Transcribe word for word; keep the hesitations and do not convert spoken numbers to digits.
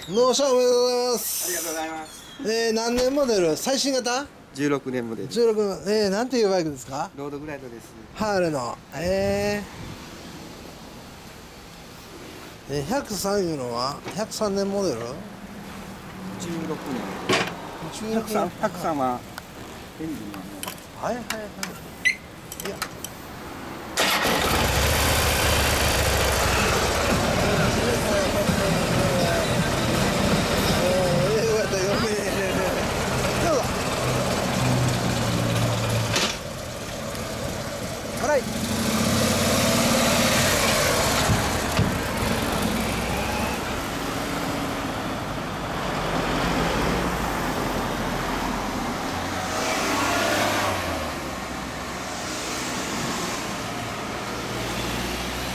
納車おめでとうございます。 ありがとうございます。 えー、何年モデル？最新型？ じゅうろくねんモデル。 じゅうろく、えー、なんていうバイクですか？ ロードグライドです。 ハーレの。えー、えー、ひゃくさんいうのはひゃくさんねんモデル？ じゅうろくねん。 じゅうろくねん。 ひゃくさんはエンジンはもう。 はいはいはい。いや。はい。